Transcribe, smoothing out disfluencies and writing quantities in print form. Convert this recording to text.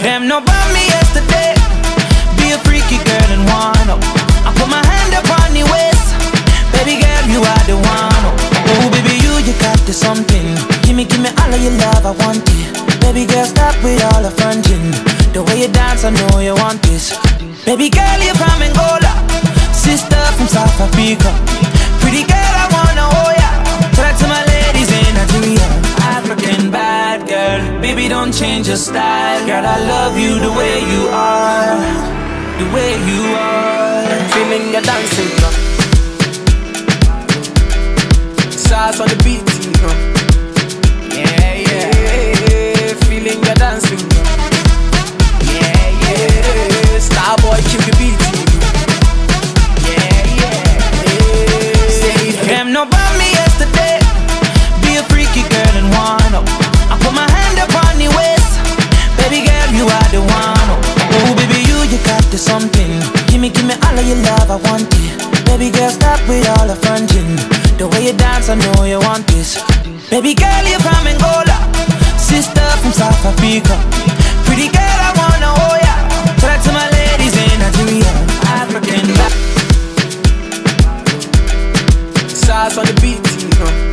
Them know about me yesterday. Be a freaky girl and wanna. I put my hand upon your waist. Baby girl, you are the one. Oh baby, you got this something. Give me all of your love, I want it. Baby girl, stop with all the fronting. The way you dance, I know you want this. Baby girl, you're from Angola, sister from South Africa. Pretty girl, I wanna hold ya. Talk to my ladies in Nigeria. African bad girl, baby don't change your style. Girl, I love you the way you are. The way you are. Feeling your dancing, sauce on the beat, yeah, yeah. Feeling your dancing, yeah, yeah. Starboy, keep the beat, yeah, yeah. Say them know about me yesterday. Be a freaky girl and wanna. I put my hand upon your waist. Baby girl, you are the one. Oh baby, you got this something. Give me all of your love, I want it. Baby girl, stop with all the fronting. The way you dance, I know you want this. Baby girl, you're from Angola, sister from South Africa. Pretty girl, I wanna hold ya. Talk to my ladies in Nigeria. African sauce on the beat,